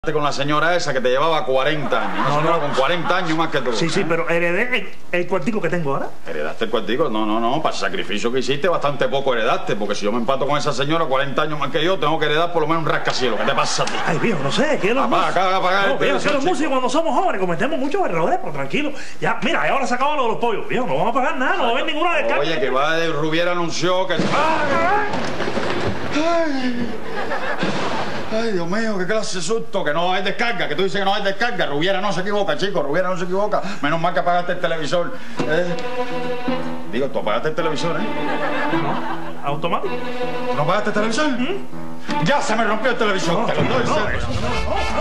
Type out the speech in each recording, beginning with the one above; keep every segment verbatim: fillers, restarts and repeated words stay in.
Con la señora esa que te llevaba cuarenta años. Una No, señora no. con cuarenta años más que tú. Sí, sí, ¿eh? pero heredé el, el cuartico que tengo ahora. ¿Heredaste el cuartico? No, no, no. Para el sacrificio que hiciste, bastante poco heredaste. Porque si yo me empato con esa señora cuarenta años más que yo, tengo que heredar por lo menos un rascacielos. ¿Qué te pasa a ti? Ay, viejo, no sé, que los Papá, músicos... acá, apagar No, el viejo, que televisor, los chico. músicos cuando somos jóvenes cometemos muchos errores, pero tranquilo. Ya, mira, ahora se acabó lo de los pollos. Viejo, no vamos a pagar nada, no va a haber ninguna descarga. Oye, que va de Rubiera anunció que... ¡Ay! Ay, Dios mío, qué clase de susto, que no hay descarga, que tú dices que no hay descarga. Rubiera no se equivoca, chico, Rubiera no se equivoca. Menos mal que apagaste el televisor. Eh, Digo, tú apagaste el televisor, ¿eh? No, automático. ¿Tú no apagaste el televisor? ¿Mm? Ya se me rompió el televisor, No, te lo doy, no, serio. eso no,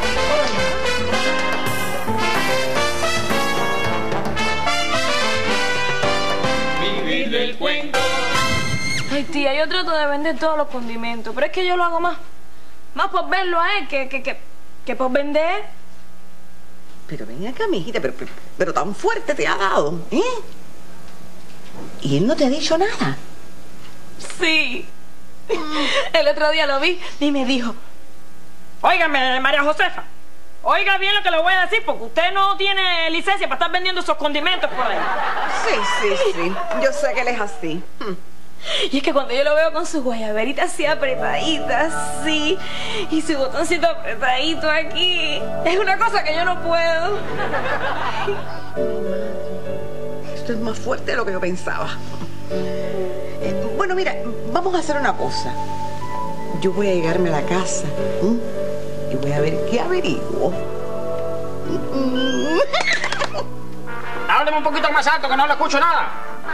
no. Vivir del cuento. Ay, tía, yo trato de vender todos los condimentos, pero es que yo lo hago más. Más por verlo a él que, que, que, que por vender. Pero ven acá, mijita, pero, pero, pero tan fuerte te ha dado, ¿eh? ¿Y él no te ha dicho nada? Sí. El otro día lo vi y me dijo: Óigame, María Josefa, oiga bien lo que le voy a decir, porque usted no tiene licencia para estar vendiendo esos condimentos por ahí. Sí, sí, sí. Yo sé que él es así. Hmm. y es que cuando yo lo veo con su guayaberita así apretadita, así, y su botoncito apretadito aquí, es una cosa que yo no puedo. Esto es más fuerte de lo que yo pensaba. Eh, bueno, mira, vamos a hacer una cosa. Yo voy a llegarme a la casa, ¿m? y voy a ver qué averiguo. Hábleme un poquito más alto, que no le escucho nada.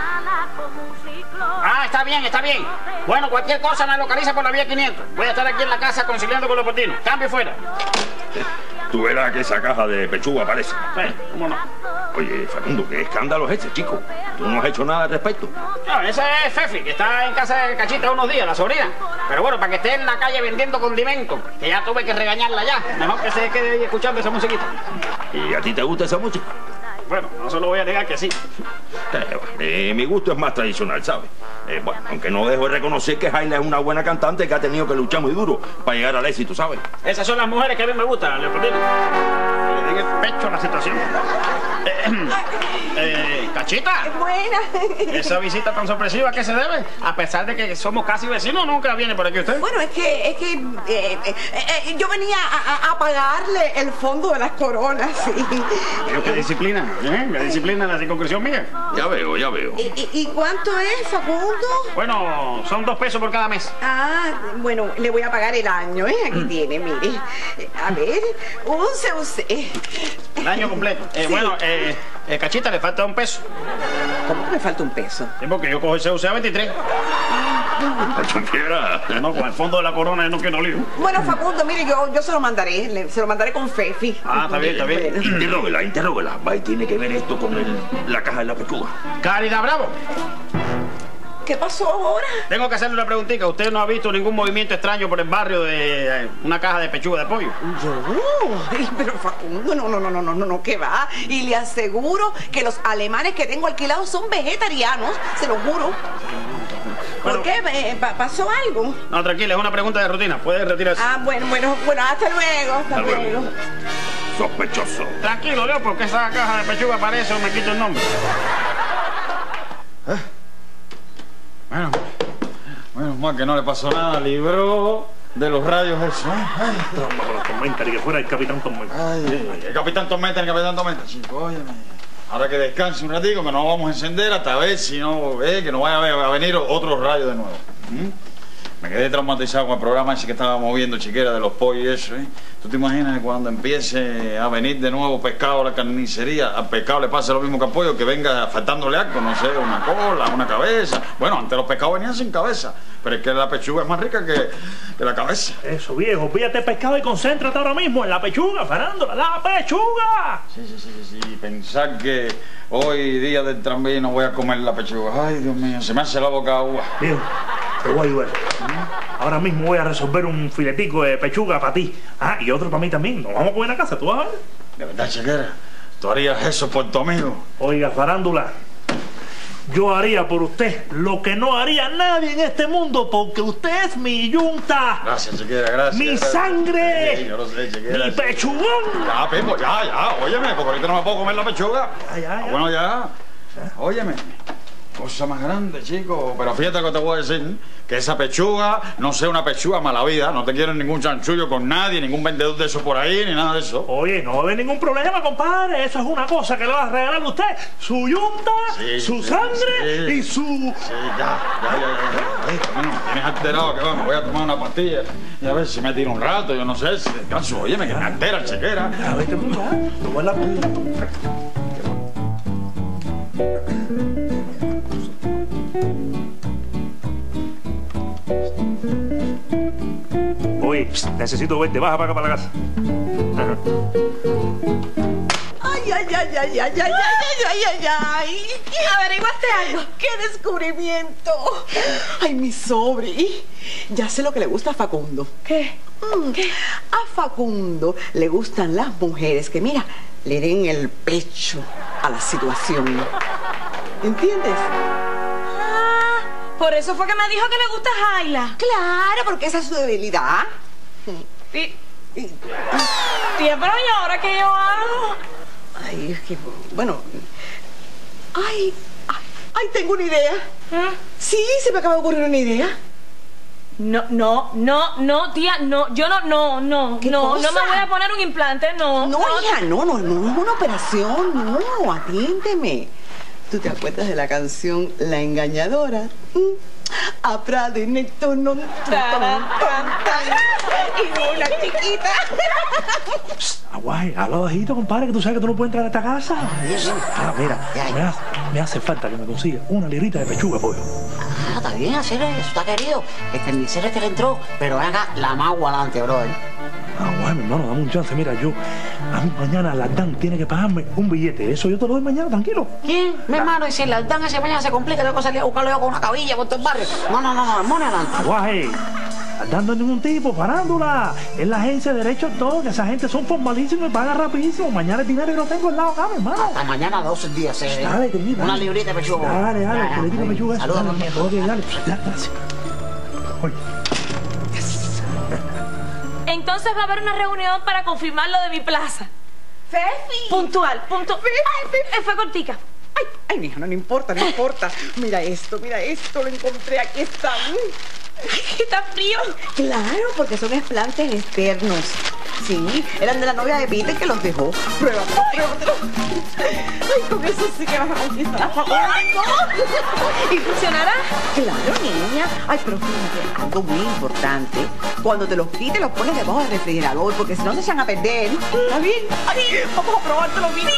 Ah, está bien, está bien. Bueno, cualquier cosa me localiza por la vía quinientos. Voy a estar aquí en la casa conciliando con los portinos. Cambio fuera. Tú verás que esa caja de pechuga parece. Sí, cómo no. Oye, Facundo, ¿qué escándalo es ese, chico? ¿Tú no has hecho nada al respecto? No, esa es Fefi, que está en casa de Cachita unos días, la sobrina. Pero bueno, para que esté en la calle vendiendo condimentos, que ya tuve que regañarla ya. Mejor que se quede ahí escuchando esa musiquita. ¿Y a ti te gusta esa música? Bueno, no se lo voy a negar que sí. Eh, eh, mi gusto es más tradicional, ¿sabes? Eh, bueno, aunque no dejo de reconocer que Jaila es una buena cantante que ha tenido que luchar muy duro para llegar al éxito, ¿sabes? Esas son las mujeres que a mí me gustan, Leopoldino. Que le den el pecho a la situación. Eh, eh, Cachita, Buena. esa visita tan sorpresiva, ¿a qué se debe? A pesar de que somos casi vecinos, nunca viene por aquí usted. Bueno, es que, es que eh, eh, eh, yo venía a, a- a pagarle el fondo de las coronas, sí. Dios, qué disciplina, ¿eh? Qué disciplina en la circunscripción mía. Ya veo, ya veo. ¿Y, y- y cuánto es, Facundo? Bueno, son dos pesos por cada mes. Ah, bueno, le voy a pagar el año, ¿eh? Aquí tiene, mire. Eh, A ver, use usted. El año completo. Eh, Sí. Bueno, eh, eh, Cachita, le falta un peso. ¿Cómo que me falta un peso? Sí, porque yo cojo el C U C A veintitrés. Tú quieras. No, con el fondo de la corona yo no quiero lío. Bueno, Facundo, mire, yo, yo se lo mandaré, le- se lo mandaré con Fefi. Ah, está bien, está bien. Bueno. Interróguela, interróguela. Va y tiene que ver esto con el- la caja de la pechuga. Caridad Bravo, ¿Qué pasó ahora? tengo que hacerle una preguntita. ¿Usted no ha visto ningún movimiento extraño por el barrio de eh, una caja de pechuga de pollo? Yo, Ay, pero Facundo, no, no, no, no, no, no, no, ¿qué va? Y le aseguro que los alemanes que tengo alquilados son vegetarianos, se lo juro. Bueno. ¿Por qué? Eh, pa- ¿Pasó algo? No, tranquila, es una pregunta de rutina. Puede retirarse. Ah, bueno, bueno, bueno, hasta luego, hasta, Hasta luego. luego. Sospechoso. Tranquilo, Leo, porque esa caja de pechuga parece o me quito el nombre. Bueno, menos mal que no le pasó nada, libró de los rayos eso. ¿eh? Ay, Vamos con la tormenta, ni que fuera el capitán Tormenta. ay, el capitán Tormenta, el capitán Tormenta, chico, óyeme. Ahora que descanse un ratico, que no vamos a encender hasta ver si no, eh, que no vaya a, ver- a venir otro rayo de nuevo. ¿Mm? Me quedé traumatizado con el programa ese que estábamos viendo, chiquera, de los pollos y eso, ¿eh? ¿Tú te imaginas que cuando empiece a venir de nuevo pescado a la carnicería, al pescado le pase lo mismo que al pollo, que venga faltándole algo, no sé, una cola, una cabeza? Bueno, antes los pescados venían sin cabeza, pero es que la pechuga es más rica que, que la cabeza. Eso, viejo, píllate pescado y concéntrate ahora mismo en la pechuga, farándola, la pechuga. Sí, sí, sí, sí, sí, pensar que hoy, día del tranvía, no voy a comer la pechuga. Ay, Dios mío, se me hace la boca agua. Viejo, te voy a ayudar. Ahora mismo voy a resolver un filetico de pechuga para ti. Ah, y otro para mí también. Nos vamos a comer a casa, ¿tú vas a ver? De verdad, chiquera, tú harías eso por tu amigo. Oiga, farándula, yo haría por usted lo que no haría nadie en este mundo, porque usted es mi yunta. Gracias, chiquera, gracias. Mi gracias. sangre. Sí, yo lo sé, chiquera. Mi pechugón. Ya, Pipo, ya, ya, óyeme, porque ahorita no me puedo comer la pechuga. Ya, ya, ya. Bueno, ya. Óyeme. Cosa más grande, chico. Pero fíjate que te voy a decir, que esa pechuga no sea una pechuga mala vida. No te quiero ningún chanchullo con nadie, ningún vendedor de eso por ahí, ni nada de eso. Oye, no va a haber ningún problema, compadre. Eso es una cosa que le va a regalar a usted. Su yunta, Sí, su sí, sangre sí. y su... Sí, ya, ya, ya, ya. Ay, bueno, tienes alterado que bueno, voy a tomar una pastilla y a ver si me tiro un rato, yo no sé, si descanso. Óyeme, que me altera, chequera. Ya, vete tú, ya. Te voy a la... Oye, necesito verte. Baja para acá, para la casa. Ajá. Ay, ay, ay, ay, ay, ay, ay, ay, ay, ay, ay. ¿Averiguaste algo? ¡Qué descubrimiento! Ay, mi sobri. Ya sé lo que le gusta a Facundo. ¿Qué? Mm, A Facundo le gustan las mujeres que, mira, le den el pecho a la situación. ¿Entiendes? Ah, por eso fue que me dijo que le gusta Jaila. Claro, porque esa es su debilidad. Y, Y- tía, pero ¿y ahora qué yo hago? Ay, es que, bueno. Ay, ay, ay, tengo una idea. ¿Eh? Sí, se me acaba de ocurrir una idea. No, no, no, no, tía, no, yo no, no, no, ¿Qué no, cosa? no me voy a poner un implante, no. No, hija, no, no, no es una operación, no, atiéndeme. ¿Tú te acuerdas de la canción La Engañadora? ¿Mm? A Prado y Néctor no... Tarán, tan, tan. Y una chiquita. Aguay, habla bajito, compadre, que tú sabes que tú no puedes entrar a esta casa. Ah, mira, me hace, me hace falta que me consiga una librita de pechuga, pollo. Ah, está bien, hacer eso, está querido. El carnicero este que entró, pero haga la más adelante, brother. Aguay, mi hermano, dame un chance. Mira, yo, a mí mañana la Dan tiene que pagarme un billete. Eso yo te lo doy mañana, tranquilo. ¿Quién? Mi hermano, y si la dan ese mañana se complica, tengo que salir a buscarlo yo con una cabilla por todo el barrio. No, no, no, no, el money adelante. Aguay, dando ningún tipo, parándola. Es la agencia de derechos todo, que esa gente son formalísimos y pagan rapidísimo. Mañana el dinero y lo tengo al lado acá, mi hermano. Hasta mañana doce días, eh. Dale, termina. Una librita de pechuga. Dale, dale, Ya, ya, librita de pechuga. eso, Saludos, dale, amigo. ok, dale, dale, gracias. Oye. Entonces va a haber una reunión para confirmar lo de mi plaza. Fefi. Puntual, puntual. Ay, fue cortica. Ay, ay, mija, no, no importa, no importa. Mira esto, mira esto, lo encontré, aquí está. Ay, está frío. Claro, porque son explantes externos. Sí, eran de la novia de Peter que los dejó. Pruébatelo, pruébatelo. Ay, con eso sí que vas a conquistar a Facundo. ¿Y funcionará? Claro, niña. Ay, pero fíjate, algo muy importante. Cuando te los quites, los pones debajo del refrigerador, porque si no se echan a perder. ¿Está bien? Ay, vamos a probártelo bien.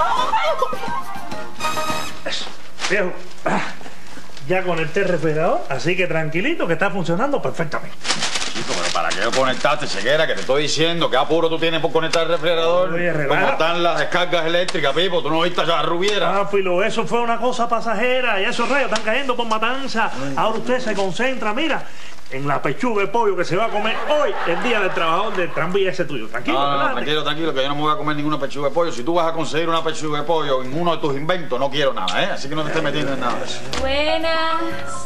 Viejo, ah, ya conecté el refrigerador, así que tranquilito que está funcionando perfectamente. Chico, pero ¿para qué conectaste, chequera? Que te estoy diciendo, ¿qué apuro tú tienes por conectar el refrigerador? Oye, relaja. Como están las descargas eléctricas, Pipo, tú no viste allá a Rubiera. Ah, Filo, eso fue una cosa pasajera y esos rayos están cayendo por matanza. Ahora usted se concentra, mira, en la pechuga de pollo que se va a comer hoy, el día del trabajador del tranvía ese tuyo. Tranquilo, No, no, no, relájate. tranquilo, tranquilo, que yo no me voy a comer ninguna pechuga de pollo. Si tú vas a conseguir una pechuga de pollo en uno de tus inventos, no quiero nada, ¿eh? Así que no te estés metiendo en nada de eso. Buenas.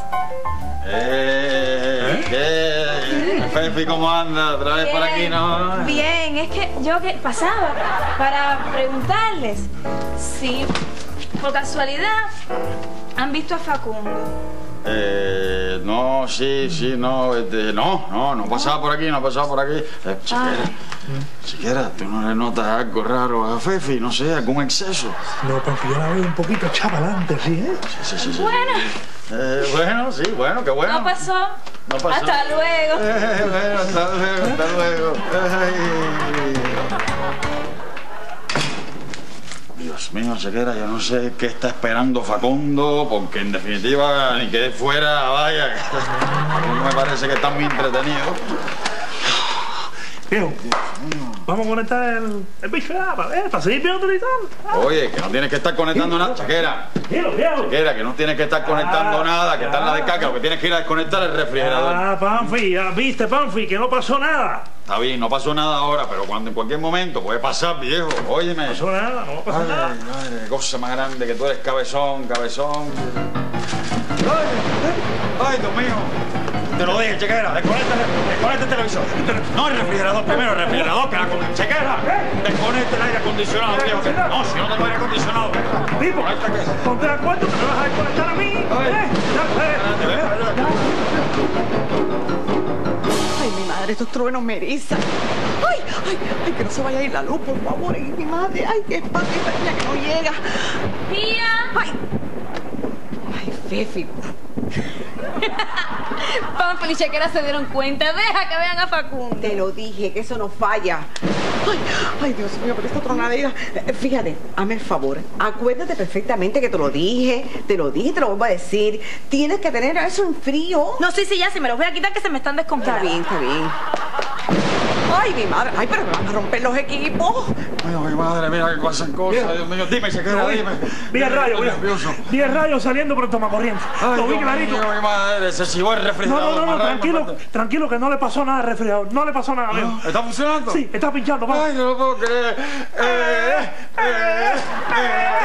Eh, ¿qué? Fefi, ¿cómo anda? ¿Otra vez por aquí, no? Bien, es que yo que pasaba para preguntarles si por casualidad han visto a Facundo. Eh, no, sí, sí, no, este, no, no, no pasaba por aquí, no pasaba por aquí. Eh, chiquera, chiquera, ¿tú no le notas algo raro a Fefi? No sé, algún exceso. No, papi, yo la veo un poquito echada adelante, ¿sí, eh? Sí, sí, sí, sí. Bueno, Eh, bueno, sí, bueno, qué bueno. no pasó. No pasó. Hasta luego. Eh, bueno, hasta luego, hasta luego. Ay. Dios mío, chequera, yo no sé qué está esperando Facundo, porque en definitiva, ni que fuera, vaya, no me parece que está muy entretenido. Viejo, vamos a conectar el, el bicho ya, para ver, para seguir bien utilizando. Ah. Oye, que no tienes que estar conectando nada, Chequera. Tranquilo, viejo. Chequera, que no tienes que estar conectando Ah, nada, que ya. está en la descarga, lo que tienes que ir a desconectar el refrigerador. Ah, Panfi, ya viste, Panfi, que no pasó nada. Está bien, no pasó nada ahora, pero cuando en cualquier momento puede pasar, viejo. Óyeme. No pasó nada, no pasó Ay, nada. ay, qué cosa más grande que tú eres cabezón, cabezón. Ay, ay, Dios mío. Te lo dije, Chequera, desconecta, desconecta el televisor. No, el refrigerador primero, el refrigerador, que la con... Chequera, desconecta el aire acondicionado, viejo. que- No, si no tengo aire acondicionado. Tipo, Desconecta que... ponte de acuerdo que me vas a desconectar a mí. Ay. ¿Eh? Ya, eh. Ay, mi madre, estos truenos me erizan. Ay, ay, ay, que no se vaya a ir la luz, por favor. Ay, mi madre, ay, qué espanto, ya que no llega. Tía. Ay, ay, Fefi. Panfil y Chequera se dieron cuenta. Deja que vean a Facundo. Te lo dije, que eso no falla. Ay, ay, Dios mío, pero esta tronadera. Eh, Fíjate, hazme el favor. Acuérdate perfectamente que te lo dije. Te lo dije, te lo vuelvo a decir. Tienes que tener eso en frío. No, sí, sí, ya, si me los voy a quitar que se me están Está descongelando. bien, está bien. Ay, mi madre. Ay, pero me van a romper los equipos. Ay, mi madre, mira que pasan cosas, Dios mío. Dime, Chequera, dime. Vi el rayo, Estoy vi, nervioso. vi el rayo saliendo por el tomacorriente. Ay, Lo vi Dios clarito. mío, mi madre, se chivó el No, refrigerador. no, no, no, más tranquilo, rápido, más tranquilo, que no le pasó nada al refrigerador. No le pasó nada, viejo. rápido. ¿Está funcionando? Sí, está pinchando, papá. Ay, no lo puedo creer. Eh, eh, eh, eh,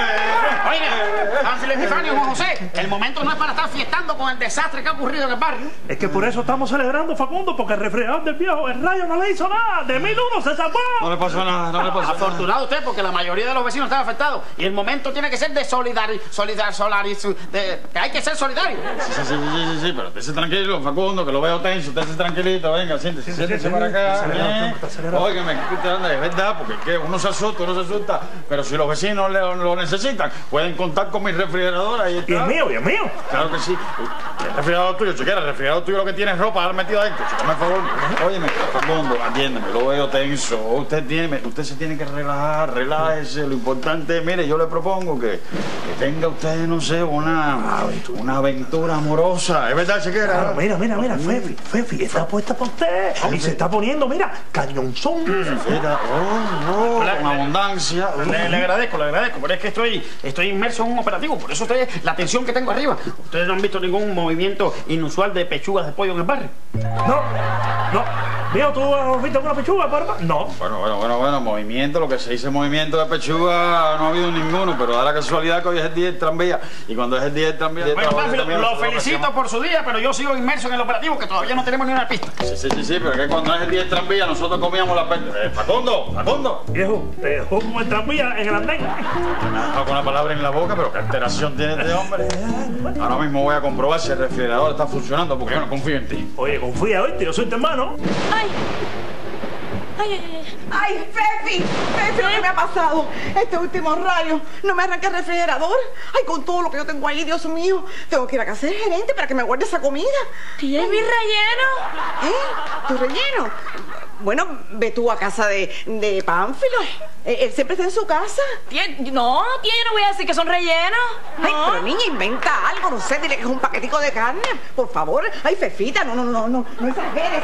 Oiga, Panfilo Epifanio, Juan José, el momento no es para estar fiestando con el desastre que ha ocurrido en el barrio. Es que por eso estamos celebrando, Facundo, porque el refrigerador del viejo, el rayo no le hizo nada. De mil uno se salvó. No le pasó nada, no le pasó nada. Afortunado usted porque la mayoría de los vecinos están afectados y el momento tiene que ser de solidaridad, solidar, solaris, de, que hay que ser solidario. Sí, sí, sí, sí, sí, sí, pero estése tranquilo, Facundo, que lo veo tenso, estése tranquilito, venga, siéntese, Sí, sí, siéntese sí, para sí, acá. está acelerado, ¿eh? está acelerado. Óigame, que usted anda, es verdad, porque es que uno se asusta, uno se asusta, pero si los vecinos le- lo necesitan, pueden contar con mi refrigerador, ahí está. Y es mío, y es mío. Claro que sí. El refrigerador tuyo, Chequera, el refrigerador tuyo lo que tiene es ropa al metido adentro. Chico, por favor. Óyeme, Facundo, atiéndeme, lo veo tenso. Usted tiene, usted se tiene que relajar, relájese. Lo importante, mire, yo le propongo que, que tenga usted, no sé, una, una aventura amorosa. ¿Es verdad, Chequera? Claro, mira, mira, mira, Fefi, Fefi, está puesta para usted. Y se está poniendo, mira, cañonzón. Mira, oh, oh, con abundancia. Le, le agradezco, le agradezco, pero es que estoy, estoy inmerso en un operativo, por eso estoy, la tensión que tengo arriba. Ustedes no han visto ningún movimiento inusual de pechugas de pollo en el barrio. No, no. Viejo, ¿tú has visto alguna pechuga, barba? No. Bueno, bueno, bueno, bueno, movimiento, lo que se dice movimiento de pechuga no ha habido ninguno, pero da la casualidad que hoy es el día del tranvía. Y cuando es el día del tranvía... Bueno, Panfilo, también lo nosotros felicito hacemos- por su día, pero yo sigo inmerso en el operativo que todavía no tenemos ni una pista. Sí, sí, sí, sí, pero es que cuando es el día del tranvía nosotros comíamos la... pe- Eh, Facundo, Facundo. Viejo, te dejó como el tranvía en el andén. Me ha dejado con la palabra en la boca, pero qué alteración tiene este hombre. Ahora mismo voy a comprobar si el refrigerador está funcionando, porque yo no confío en ti. Oye, confía, oíste, yo soy tu hermano. Ay. Ay, ay, ay. Ay, Fefi, Fefi, ¿qué me ha pasado? Este último rayo, no me arranca el refrigerador. Ay, con todo lo que yo tengo ahí, Dios mío. Tengo que ir a casa del gerente para que me guarde esa comida. Tía, ¿es mi relleno? ¿Eh? ¿Tu relleno? Bueno, ve tú a casa de, de Pánfilo. Él, él siempre está en su casa. Tía, no, tía, yo no voy a decir que son rellenos. Ay, No. pero niña, inventa algo, no sé, dile que es un paquetico de carne. Por favor. Ay, Fefita, no, no, no, no, no exageres.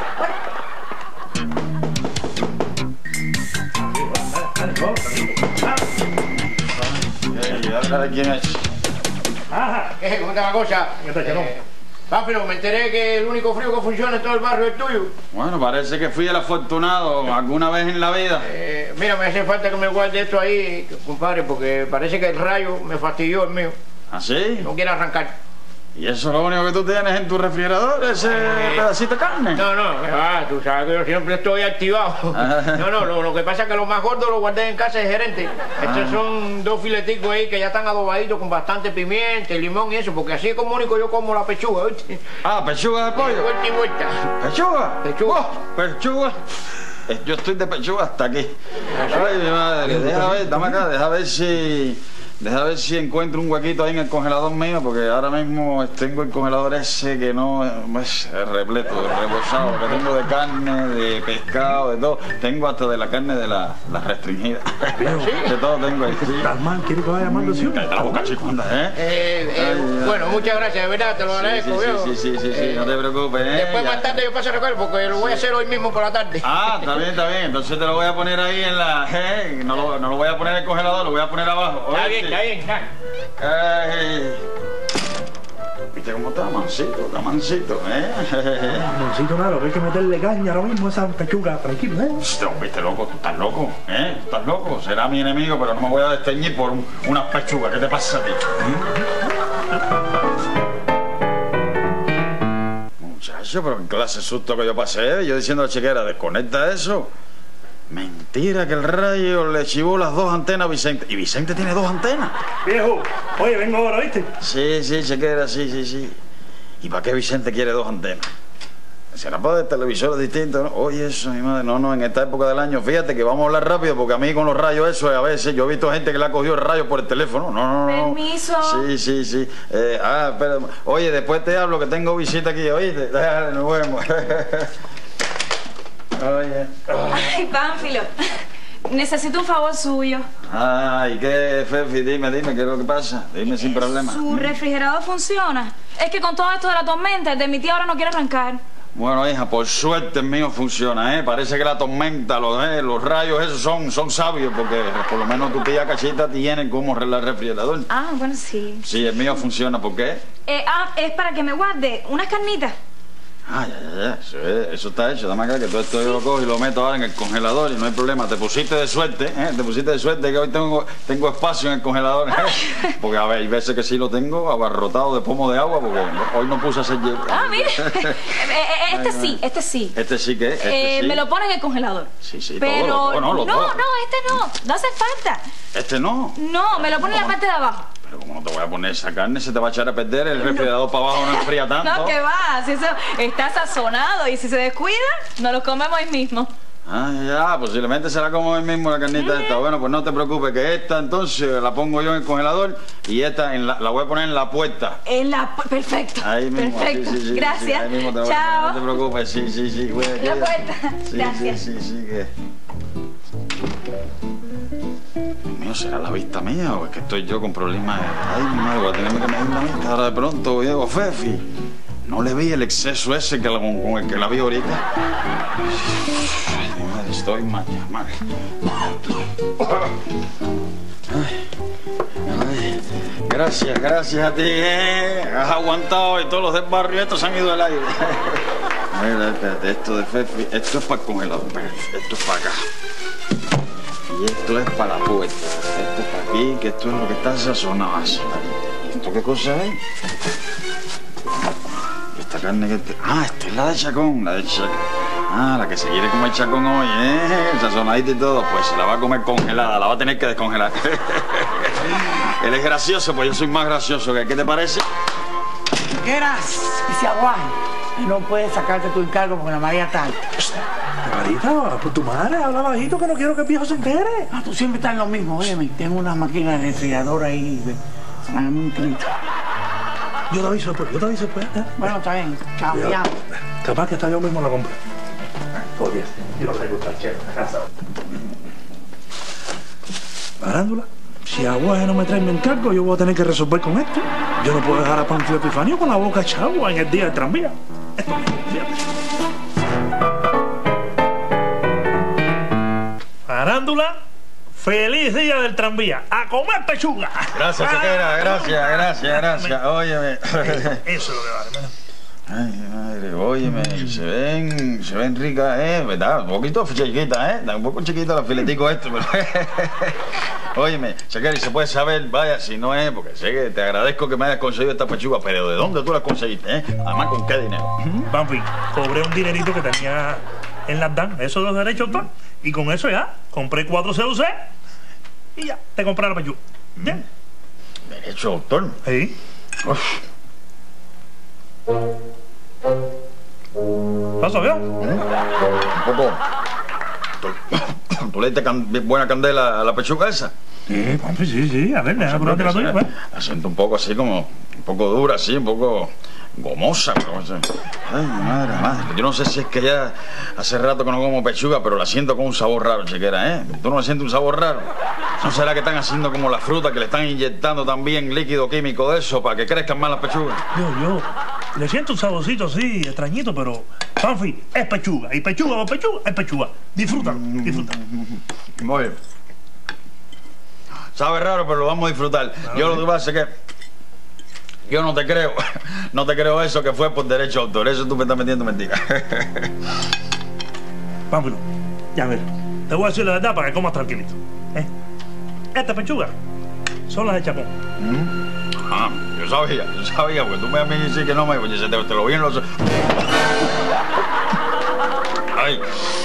Ey, dale, dale, ¿quién es? Ajá. ¿Qué? ¿Cómo está la cosa? ¿Qué tal, Chelón? Eh, Panfilo, me enteré que el único frío que funciona en todo el barrio es tuyo. Bueno, parece que fui el afortunado alguna vez en la vida. Eh, mira, me hace falta que me guarde esto ahí, compadre, porque parece que el rayo me fastidió el mío. ¿Así? No quiere arrancar. ¿Y eso es lo único que tú tienes en tu refrigerador, ese pedacito de carne? No, no, ah, tú sabes que yo siempre estoy activado. No, no, lo, lo que pasa es que lo más gordo lo guardé en casa del gerente. Estos son dos fileticos ahí que ya están adobaditos con bastante pimienta, limón y eso, porque así es como único yo como la pechuga, ¿viste? Ah, pechuga de pollo. Vuelta y vuelta. ¿Pechuga? Pechuga. Oh, pechuga. Eh, Yo estoy de pechuga hasta aquí. Ay, mi madre, deja ver, dame acá, deja ver si... Deja ver si encuentro un huequito ahí en el congelador mío, porque ahora mismo tengo el congelador ese que no es repleto, rebosado, que tengo de carne, de pescado, de todo. Tengo hasta de la carne de la, la restringida. De todo tengo ahí. Sí. ¿Estás mal? ¿Quieres que vaya llamando si uno? Cállate la boca, chico, anda, ¿eh? Eh, eh, Ay, bueno, muchas gracias, de verdad, te lo agradezco, sí, viejo. sí, sí, sí, sí, sí, no te preocupes, ¿eh? Después Ya. más tarde yo paso a recoger porque lo voy a hacer hoy mismo por la tarde. Ah, está bien, está bien. Entonces te lo voy a poner ahí en la... ¿eh? No, lo, no lo voy a poner en el congelador, lo voy a poner abajo. Está ¿oíste? bien, está bien, está. Ay. ¿Viste cómo está mansito? Está mansito, ¿eh? No necesito nada, lo que hay que meterle caña ahora mismo a esa pechuga, tranquilo, ¿eh? Hostia, ¿viste loco? ¿Tú estás loco? ¿Eh? ¿Tú estás loco? Será mi enemigo, pero no me voy a desteñir por un, unas pechugas. ¿Qué te pasa a ti? ¿Eh? Muchacho, pero qué clase de susto que yo pasé. Yo diciendo a la chequera, desconecta eso. Mentira, que el rayo le chivó las dos antenas a Vicente. ¿Y Vicente tiene dos antenas? Viejo, oye, vengo ahora, ¿viste? Sí, sí, chequera, sí, sí, sí. ¿Y para qué Vicente quiere dos antenas? ¿Será para de televisores distintos, no? Oye, eso, mi madre, no, no, en esta época del año, fíjate que vamos a hablar rápido, porque a mí con los rayos eso, a veces, yo he visto gente que le ha cogido el rayo por el teléfono. No, no, no. Permiso. Sí, sí, sí. Eh, ah, espera. Oye, después te hablo, que tengo visita aquí, oíste. Dale, nos vemos. Oye. Ay, Pánfilo. Necesito un favor suyo. Ay, ¿qué, Fefi? Dime, dime, ¿qué es lo que pasa? Dime sin problema. ¿Su refrigerador funciona? Es que con todo esto de la tormenta, el de mi tía ahora no quiere arrancar. Bueno, hija, por suerte el mío funciona, ¿eh? Parece que la tormenta, los, eh, los rayos esos son, son sabios, porque por lo menos tu tía Cachita tiene como el refrigerador. Ah, bueno, sí. Sí, el mío funciona, ¿por qué? Eh, ah, es para que me guarde unas carnitas. Ah, ya, ya, ya, eso, es- eso está hecho. Dame acá que todo esto yo lo cojo y lo meto ahora en el congelador y no hay problema. Te pusiste de suerte, ¿eh? Te pusiste de suerte que hoy tengo, tengo espacio en el congelador, ¿eh? Porque, a ver, hay veces que sí lo tengo abarrotado de pomo de agua porque hoy no puse a hacer hielo. Ah, mire. Eh, eh, este sí, este sí. Este sí que, este Eh, sí. me lo pones en el congelador. Sí, sí, todo Pero lo pongo, no, lo no, pongo. no, este no. No hace falta. Este no. No, me lo pones en la parte de abajo. Pero como no te voy a poner esa carne, se te va a echar a perder. El refrigerador para abajo no enfría tanto. No, que va. Si eso está sazonado y si se descuida, nos lo comemos hoy mismo. Ah, ya, posiblemente será como hoy mismo la carnita esta. Bueno, pues no te preocupes, que esta entonces la pongo yo en el congelador y esta en la, la voy a poner en la puerta. En la... Perfecto. Ahí mismo, Perfecto. sí, sí, sí, Gracias. sí, ahí mismo te voy a- Chao. No te preocupes, sí, sí, sí. Cuida, La cuida. puerta. Sí, Gracias. Sí, sí, sí, que... Dios mío, ¿será la vista mía o es que estoy yo con problemas? Ay, mi madre, voy a tener que medir la vista ahora de pronto, viejo Fefi. No le vi el exceso ese que la- con, con el que la vi ahorita. Ay, mi madre, estoy mal, mal. Ay, ay, gracias, gracias a ti, eh. Has aguantado y todos los del barrio estos se han ido del aire. A ver, espérate, esto de Fefi, esto es para el congelador, espérate, esto es para acá. Y esto es para la puerta, esto es para aquí, que esto es lo que está sazonado así. ¿Y esto qué cosa es? ¿Y esta carne que te... Ah, esta es la de Chacón, la de Chacón. Ah, la que se quiere comer Chacón hoy, ¿eh? Sazonadita y todo, pues se la va a comer congelada, la va a tener que descongelar. Él es gracioso, pues yo soy más gracioso que él. ¿Qué te parece? Quieras y se aguaje. Y no puedes sacarte tu encargo porque la María está alta. Marita, pues tu madre habla bajito que no quiero que el viejo se entere. Ah, tú siempre estás en lo mismo, óyeme. Tengo unas máquinas de refrigerador ahí. ve. Dame un trito. Yo te aviso después, yo te aviso después. ¿eh? Bueno, está bien. Chao, Cuidado. ya. Capaz que hasta yo mismo la compré. Oye, yo lo traigo esta chela a casa. Parándula, si Aguaje no me trae mi encargo, yo voy a tener que resolver con esto. Yo no puedo dejar a Pánfilo Epifanio con la boca hecha agua en el día del tranvía. Esto mismo, fíjate. Parándula, feliz día del tranvía. ¡A comer pechuga! Gracias, Chequera, gracias, gracias, gracias. Óyeme. Eso es lo que vale. mira. Ay, madre, óyeme, se ven, se ven ricas, ¿eh? ¿Verdad? Un poquito chiquitas, ¿eh? Un poco chiquita los fileticos estos, pero... Óyeme, Chequera, y se puede saber, vaya, si no es, porque sé que te agradezco que me hayas conseguido esta pechuga, pero ¿de dónde tú la conseguiste, eh? Además, ¿con qué dinero? Pampi, cobré un dinerito que tenía en las D A N, eso de los derechos, todo, y con eso ya compré cuatro C U C y ya, te compré la pechuga. ¿Bien? Derecho, doctor. Sí. Uf. ¿Pasó, vio? Un poco... Estoy, ¿Tú le diste can buena candela a la pechuga esa? Sí, papi, sí, sí. A ver, déjame probarte la tuya, pues. La siento un poco así como, un poco dura, así, un poco gomosa, pero... Ay, madre, madre. Yo no sé si es que ya hace rato que no como pechuga, pero la siento con un sabor raro, chiquera, ¿eh? ¿Tú no le sientes un sabor raro? ¿No será que están haciendo como la fruta, que le están inyectando también líquido químico de eso para que crezcan más las pechugas? Yo, yo, le siento un saborcito así, extrañito, pero... Panfi, es pechuga. Y pechuga o pechuga, es pechuga. Disfrútalo, disfrútalo. Muy bien. Sabe raro, pero lo vamos a disfrutar. Claro, yo lo que pasa es que... Yo no te creo. No te creo eso que fue por derecho de autor. Eso tú me estás metiendo mentira. Pánfilo, ya ver. Te voy a decir la verdad para que comas tranquilito. ¿Eh? Esta pechuga son las de Chacón. ¿Mm? Ah, yo sabía, yo sabía, porque tú me vas a decir que no me... Oye, se te, te lo vi en los... Ay.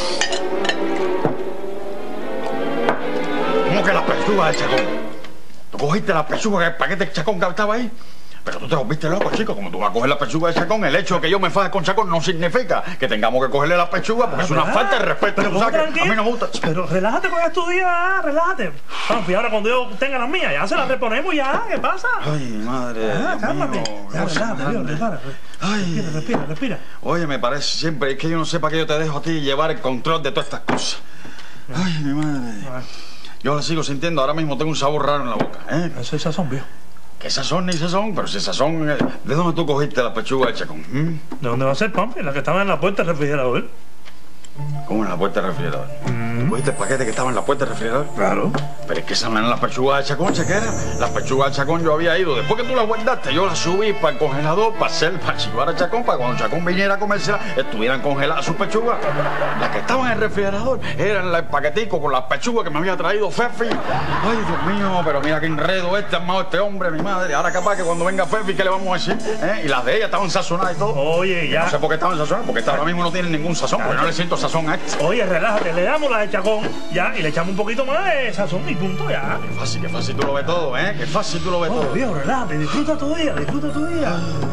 ¿Cómo que las pechugas de Chacón? ¿Tú cogiste las pechugas del paquete de Chacón que estaba ahí? Pero tú te volviste loco, chico. Como tú vas a coger la pechuga de Chacón, el hecho de que yo me faje con Chacón no significa que tengamos que cogerle la pechuga, porque es una falta de respeto. Pero ¿tú sabes que a mí no me gusta? Pero relájate con esto día, relájate. Panfi, ahora cuando yo tenga las mías, ya se las reponemos ya. ¿Qué pasa? Ay, madre. Ah, cálmate. Mío, Ya, relájate, Dios, respira. Respira, respira, respira. Oye, me parece siempre, es que yo no sé para qué yo te dejo a ti llevar el control de todas estas cosas. Ay, mi madre. Yo la sigo sintiendo, ahora mismo tengo un sabor raro en la boca, ¿eh? Eso es sazón, viejo. ¿Qué sazón ni sazón? Pero si sazón... ¿De dónde tú cogiste la pechuga de Chacón? ¿Mm? ¿De dónde va a ser, Panfi? La que estaba en la puerta del refrigerador. ¿Cómo en la puerta del refrigerador? Mm. ¿Tú cogiste el paquete que estaba en la puerta del refrigerador? Claro. Pero es que esas no eran las pechugas de Chacón, chequera. Las pechugas de Chacón yo había ido. Después que tú las guardaste, yo las subí para el congelador, para hacer, para chivar a Chacón, para cuando Chacón viniera a comérselas, estuvieran congeladas sus pechugas. Las que estaban en el refrigerador eran el paquetico con las pechugas que me había traído Fefi. Ay, Dios mío, pero mira qué enredo este armado este hombre, mi madre. Ahora capaz que cuando venga Fefi, ¿qué le vamos a decir? ¿Eh? Y las de ella estaban sazonadas y todo. Oye, ya. No sé por qué estaban sazonadas, porque esta ahora mismo no tienen ningún sazón, porque no le siento sazón a esto. Oye, relájate, le damos la de Chacón, ya, y le echamos un poquito más de sazón y punto, ya. Qué fácil, qué fácil tú lo ves todo, ¿eh? Qué fácil tú lo ves Oh, todo. viejo, relájate, disfruta tu día, disfruta tu día.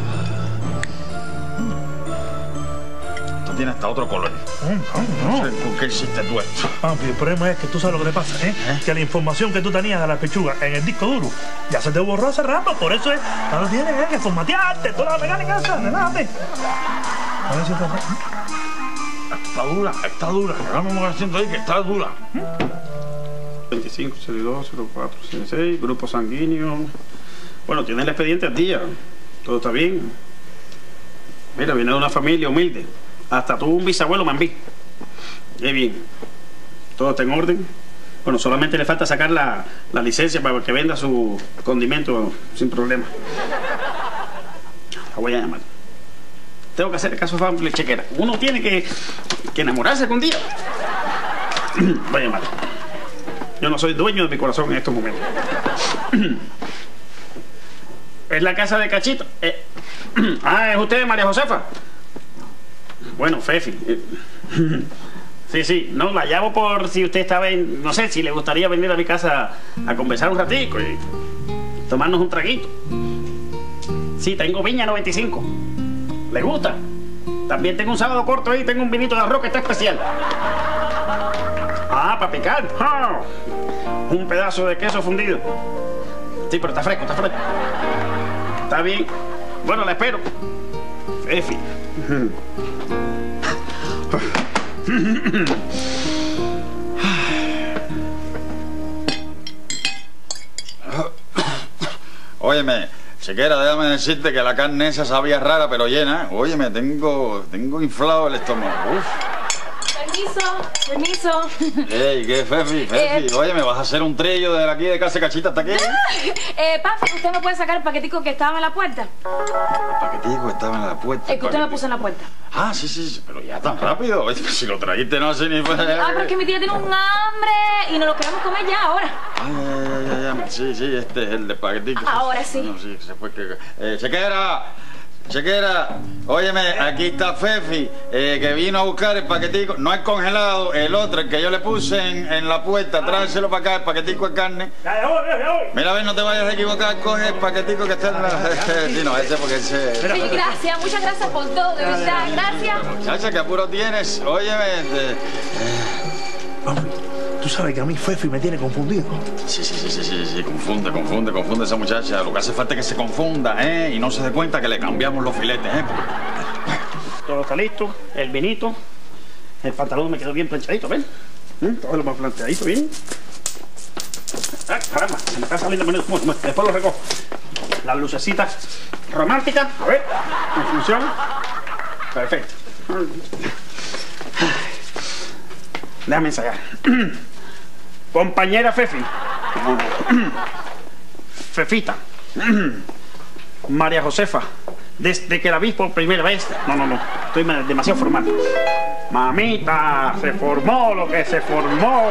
Esto tiene hasta otro color. No, no, No sé por qué hiciste tú esto. Panfi, el problema es que tú sabes lo que te pasa, ¿eh? ¿Eh? Que la información que tú tenías de la pechuga en el disco duro ya se te borró hace rato, por eso es, ahora tienes ¿eh? que formatearte, toda la mecánica esa, relájate. A ver si te... Está dura, está dura. Ahora me voy haciendo ahí que está dura. veinticinco, cero dos, cero cuatro, cero seis, grupo sanguíneo. Bueno, tiene el expediente al día. Todo está bien. Mira, viene de una familia humilde. Hasta tuvo un bisabuelo mambí. Qué bien. Todo está en orden. Bueno, solamente le falta sacar la, la licencia para que venda su condimento sin problema. La voy a llamar. Tengo que hacer el caso de chequera. Uno tiene que, que enamorarse algún día. Voy a llamar. Yo no soy dueño de mi corazón en estos momentos. Es la casa de Cachito. Eh. Ah, ¿es usted, María Josefa? Bueno, Fefi. Eh. Sí, sí. No, la llamo por si usted estaba en... No sé, si le gustaría venir a mi casa a conversar un ratico y tomarnos un traguito. Sí, tengo Viña noventa y cinco. ¿Le gusta? También tengo un sábado corto ahí, tengo un vinito de arroz que está especial. Ah, para picar. ¡Ah! Un pedazo de queso fundido. Sí, pero está fresco, está fresco. Está bien. Bueno, la espero. Fefi. Óyeme, Chequera, déjame decirte que la carne esa sabía rara pero llena. Óyeme, tengo, tengo inflado el estómago. Uf. Permiso, permiso. Ey, ¿qué, Fefi? Fefi, Eh, oye, ¿me vas a hacer un trillo de aquí de casa de Cachita hasta aquí? Eh, Panfi, ¿usted me puede sacar el paquetico que estaba en la puerta? El paquetico estaba en la puerta. El que usted me paquetico. puso en la puerta. Ah, sí, sí, sí, pero ya tan rápido. Oye, pues si lo trajiste no sé ni... Ah, pero es que mi tía tiene un hambre y nos lo queremos comer ya ahora. Ay, ay, ay, ay, sí, sí, este es el de paquetico. Ahora sí. No, sí, se fue que... Eh, Chequera, Chequera, óyeme, aquí está Fefi, eh, que vino a buscar el paquetico, no el congelado, el otro, el que yo le puse en, en la puerta, tráeselo para acá, el paquetico de carne. Ya, ya voy, ya voy. Mira, a ver, no te vayas a equivocar, coge el paquetico que está en la... Sí, no, ese porque ese... Sí, gracias, muchas gracias por todo, de verdad, gracias. Muchacha, ¿qué apuro tienes? Óyeme, este... Panfi, Tú sabes que a mí Fefi me tiene confundido. Sí, sí, sí, sí, sí, sí, confunde, confunde, confunde esa muchacha. Lo que hace falta es que se confunda, ¿eh? Y no se dé cuenta que le cambiamos los filetes, ¿eh? Todo está listo, el vinito, el pantalón me quedó bien planchadito, ¿ven? ¿Mm? Todo lo más planchadito, bien. ¡Ah, caramba! Se me está saliendo menos. Bueno, bueno, después lo recojo. Las lucecitas románticas, a ver, en función. Perfecto. Déjame ensayar. Compañera Fefi. Fefita. María Josefa. Desde que la vi por primera vez. No, no, no. Estoy demasiado formal. Mamita, se formó lo que se formó.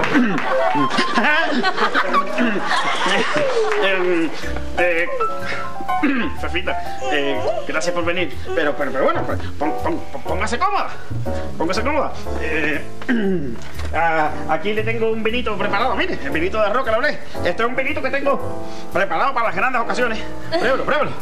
eh, eh, Fefita, eh, gracias por venir. Pero, pero, pero bueno, pues, pon, pon, póngase cómoda. Póngase cómoda. Eh, ah, aquí le tengo un vinito preparado. Mire, el vinito de arroz que le hablé. Este es un vinito que tengo preparado para las grandes ocasiones. Pruébelo, pruébelo.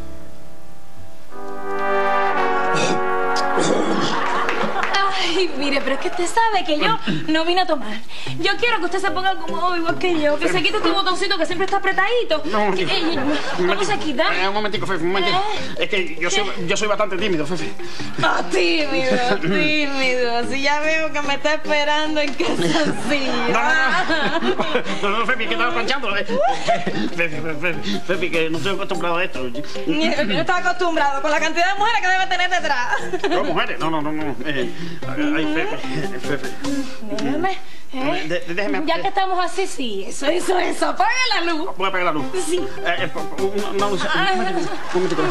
Ay, mire, pero es que usted sabe que yo no vine a tomar. Yo quiero que usted se ponga cómodo igual que yo, que se quite este botoncito que siempre está apretadito. No, que, eh, ¿Cómo se quita? Eh, un momentico, Fefi, un momentico. ¿Eh? Es que yo soy, yo soy bastante tímido, Fefi. Oh, tímido, tímido. Si ya veo que me está esperando en calzoncillo. No, no, no. No, no, Fefi, que estaba planchando. Fefi, Fefi, Fefi, que no estoy acostumbrado a esto. No está acostumbrado con la cantidad de mujeres que debe tener detrás. ¿No, mujeres? No, no, no, no. Eh, ay, Fefi, Fefi. Déjame, ¿eh? De, de, déjeme. Ya que estamos así, sí. Eso, eso, eso. Apaga la luz. Voy a apagar la luz. Sí. Eh, eh, una luz. Un momentico. Un momentico.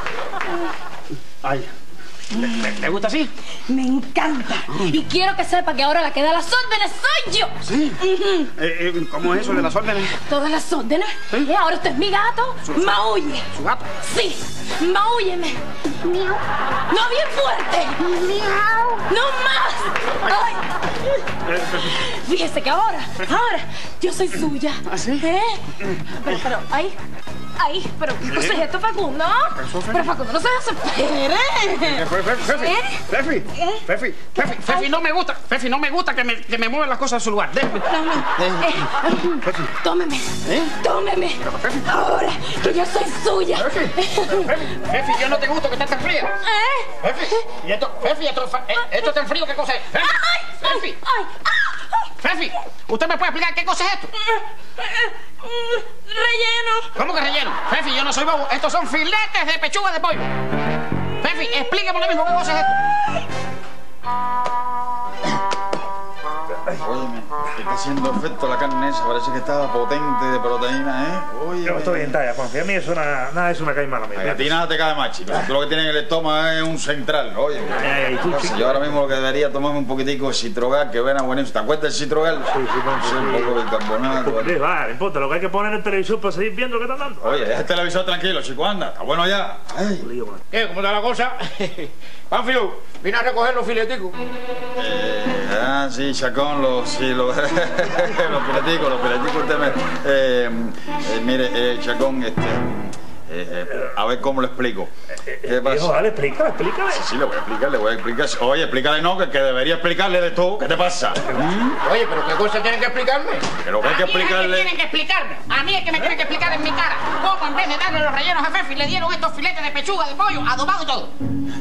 Ay. ¿Le, le gusta así? Me encanta. Y quiero que sepa que ahora la que da las órdenes soy yo. Sí. Uh-huh. eh, eh, ¿Cómo es eso de las órdenes? Todas las órdenes. ¿Sí? Eh, ahora usted es mi gato. Su, su, Maulle. ¿Su gato? Sí. Maúlleme. Miau. No, bien fuerte. Miau. No más. Ay. Eh, Fíjese que ahora, ahora, yo soy suya. ¿Ah, sí? ¿Eh? Pero, pero, ahí. Ay, pero ¿qué cosa es esto, Facundo? Pero Facundo, no se desespere. Fefi, ¿Eh? Fefi, ¿Eh? Fefi, Fefi, Fefi, no me gusta, Fefi, no me gusta que me, que me muevan las cosas a su lugar. Déjame. Eh, Fefi. Tómeme, ¿Eh? tómeme. Fefi. Ahora que yo soy suya. Fefi, Fefi, Fefi, yo no te gusto que estés tan fría. ¿Eh? Fefi, y esto, Fefi, esto, eh, esto tan frío, ¿qué cosa es? Fefi, Ay, Fefi, ay, ay. Fefi, ¿usted me puede explicar qué cosa es esto? Relleno. ¿Cómo que relleno? Fefi, yo no soy bobo. Estos son filetes de pechuga de pollo. Fefi, explíqueme lo mismo qué cosa es esto. Óyeme, que está haciendo efecto la carne esa, parece que está potente de proteína, ¿eh? Oye, Yo estoy en talla, Juanfi. A mí eso nada, nada de eso me cae mal a mí. a ti nada te cae mal, chico. Tú lo que tienes en el estómago es un central, oye. Ay, ay, tú, chico. Yo ahora mismo lo que debería tomarme un poquitico de citrogal, que ven a buenísimo. ¿Te acuerdas del citrogal? Sí, sí, con- Sí, un poco de bicarbonato. Sí, va, no importa, lo que hay que poner en el televisor para seguir viendo lo que están dando. Oye, deja el televisor tranquilo, chico, anda. Está bueno ya. Ay. Lío, man. ¿Qué? ¿Cómo está la cosa? Pánfilo, vine a recoger los fileticos. Eh, ah, sí, Chacón, los, sí, los, los pileticos, los pileticos, usted me... Eh, eh, mire, eh, Chacón, este... Eh, eh, a ver cómo le explico. ¿Qué pasa? Viejo, dale, explícame, explícame. Sí, le voy a explicar, le voy a explicar. Oye, explícale no, que, que debería explicarle de todo. ¿Qué te pasa? ¿Mm? Oye, pero ¿qué cosa tienen que explicarme? Que lo que hay que A mí es que explicarle... tienen que explicarme. A mí es que me tienen que explicar en mi cara cómo en vez de darle los rellenos a Fefi le dieron estos filetes de pechuga de pollo adobado y todo.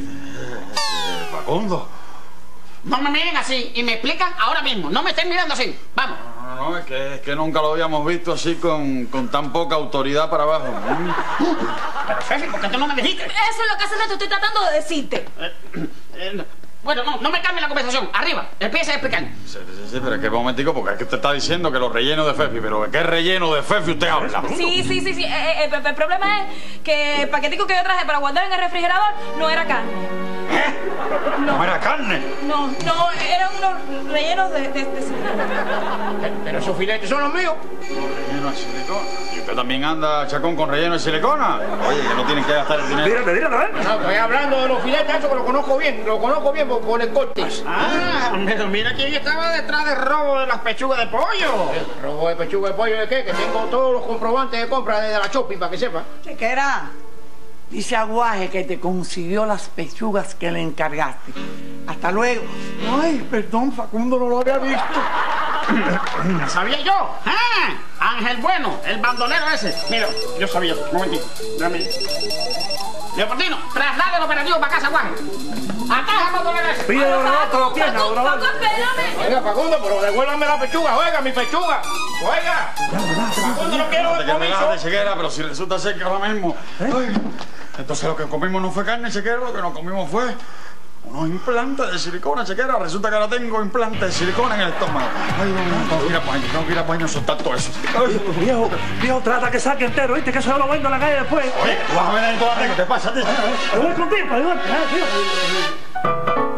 Facundo. No me miren así y me explican ahora mismo. No me estén mirando así. Vamos. No, no, no, es que, es que nunca lo habíamos visto así con, con tan poca autoridad para abajo. ¿Mm? Pero Fefi, ¿por qué tú no me dijiste? Eso es lo que hace rato estoy tratando de decirte. Eh, eh, Bueno, no, no me cambien la conversación. Arriba, empieza a explicar. Sí, sí, sí, pero es que un momentico, porque es que usted está diciendo que los rellenos de Fefi, pero ¿de qué relleno de Fefi usted habla? Sí, sí, sí, sí. Eh, eh, el, el problema es que el paquetico que yo traje para guardar en el refrigerador no era carne. No era carne. No, no, eran unos rellenos de, de, de silicona. Pero esos filetes son los míos. Relleno de silicona. ¿Y usted también anda, Chacón, con relleno de silicona? Oye, que no tienen que gastar el dinero. Tírate, tírate, ¿eh? No, estoy hablando de los filetes, eso que lo conozco bien, lo conozco bien por, por el cortes. Ah, pero mira quién estaba detrás del robo de las pechugas de pollo. ¿Robo de pechuga de pollo de qué? Que tengo todos los comprobantes de compra desde la Chopi, para que sepa. Chequera, dice Aguaje que te consiguió las pechugas que le encargaste. Hasta luego. Ay, perdón, Facundo, no lo había visto. ¿Sabía yo? ¡Ah! Ángel Bueno, el bandolero ese. Mira, yo sabía. Un momentito. Dame. Leopoldino, traslada el operativo para casa, Juan. ¡Ataja, bandolero ese! Pide otro la pierna, Facundo, Doraval. espérame. Oiga, Facundo, pero devuélvame la pechuga, oiga, mi pechuga. Oiga. Facundo, no quiero De que me compromiso. de chequera, pero si resulta ser que ahora mismo. Ay, entonces lo que comimos no fue carne, chequera, lo que nos comimos fue unos implantes de silicona, chequera. Resulta que ahora tengo implantes de silicona en el estómago. Ay, Dios mío, tengo que ir a baño, tengo que ir a baño a soltar todo eso. Ay. Viejo, viejo, trata que saque entero, ¿viste? Que eso yo lo vendo en la calle después. Oye, tú vas a ver toda la que te pasa a ti. Te voy contigo para ayudarte. Ah, tío.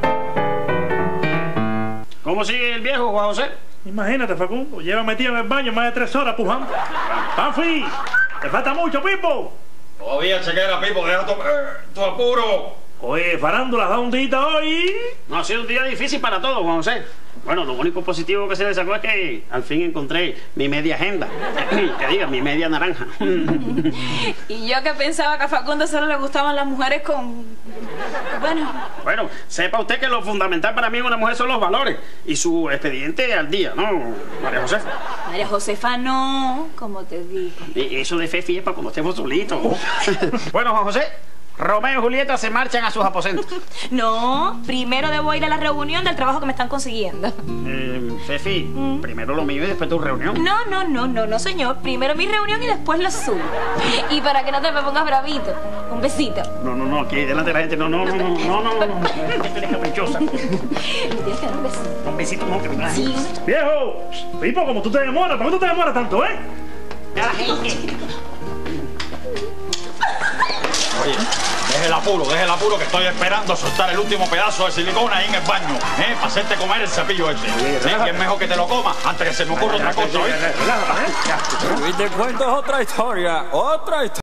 ¿Cómo sigue el viejo, Juan José? Imagínate, Facundo, lleva metido en el baño más de tres horas pujando. ¡Panfi! ¡Te falta mucho, Pipo! Todavía, chequera, Pipo, deja tu, eh, tu apuro. Oye, farándula, da un día hoy. No, ha sido un día difícil para todos, Juan José. Bueno, lo único positivo que se le sacó es que al fin encontré mi media agenda. Que diga, mi media naranja. Y yo que pensaba que a Facundo solo le gustaban las mujeres con... Bueno, Bueno, sepa usted que lo fundamental para mí en una mujer son los valores y su expediente al día, ¿no, María Josefa? María Josefa no, como te digo. Y eso de Fefi es para cuando estemos solitos. Bueno, Juan José, Romeo y Julieta se marchan a sus aposentos. No, primero debo ir a la reunión del trabajo que me están consiguiendo. Eh, Fefi, primero lo mío y después tu reunión. No, no, no, no, no, señor. Primero mi reunión y después la suya. Y para que no te me pongas bravito, un besito. No, no, no, aquí delante de la gente, no, no, no, no, no, no, no, no. Tú eres caprichosa. Me tienes que dar un besito. Un besito, no, que me da. Sí. Viejo, Pipo, como tú te demoras, ¿por qué tú te demoras tanto, eh? Ya la gente. Oye, deje el apuro, deje el apuro que estoy esperando soltar el último pedazo de silicona ahí en el baño, ¿eh? Para hacerte comer el cepillo este. ¿Sí? Y es mejor que te lo comas antes que se me ocurra otra cosa, ¿oíste? Relájate, ¿eh? Y te cuento otra historia, otra historia.